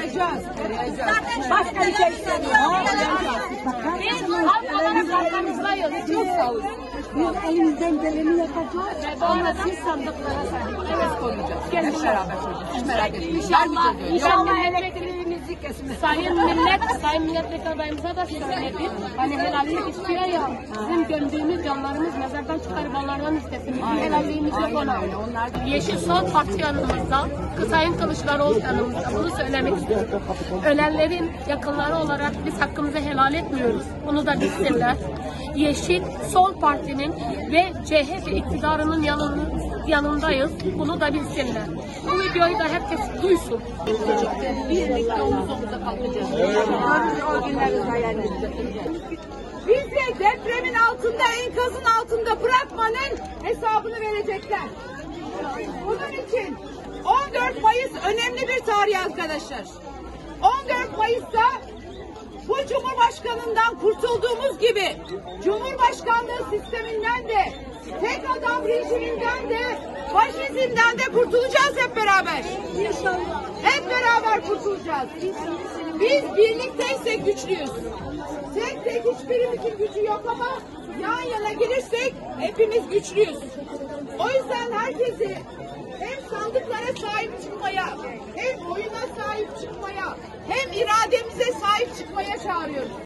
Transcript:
Koruyacağız. Başka bir şey istemiyoruz. Biz halk olarak arkamızdayız. Çok sağ olun. Biz elimizden geleni yapacağız. Ama siz sandıklara sahip. Evet, koruyacağız. Gelin beraber çocuk. Hiç merak etmeyin. İnşallah elektriğimizi kesmez. Sayın milletvekili adayımıza da söyledim. Hani helallik istiyor ya. Bizim gömdüğümüz canlarımız mezardan çıkarıp onlardan istesin. Helalliğimiz yok ona. Yeşil Sol Parti yanımızda, Sayın Kılıçdaroğlu yanımızda. Bunu söylemek istiyorum. Ölenlerin yakınları olarak biz hakkımızı helal etmiyoruz. Bunu da bilsinler. Yeşil Sol Parti'nin ve CHP iktidarının yanındayız. Bunu da bilsinler. Bu videoyu da herkes duysun. Birlikte omuz omuza kalkacağız. O günlerin hayalinde. Bizi depremin altında, enkazın altında bırakmanın hesabını verecekler. Bunun için 14 Mayıs önemli bir tarih arkadaşlar. 14 Mayıs'ta bu Cumhurbaşkanından kurtulduğumuz gibi Cumhurbaşkanlığı sisteminden de tek adam rejiminden de faşizmden de kurtulacağız hep beraber. İnşallah. Hep beraber kurtulacağız. Biz birlikteysek güçlüyüz. Tek hiçbirimizin gücü yok ama yan yana gelirsek hepimiz güçlüyüz. O yüzden herkesi hem sandıklara sahip çıkmaya, hem oyuna sahip çıkmaya, hem irademize sahip çıkmaya çağırıyoruz.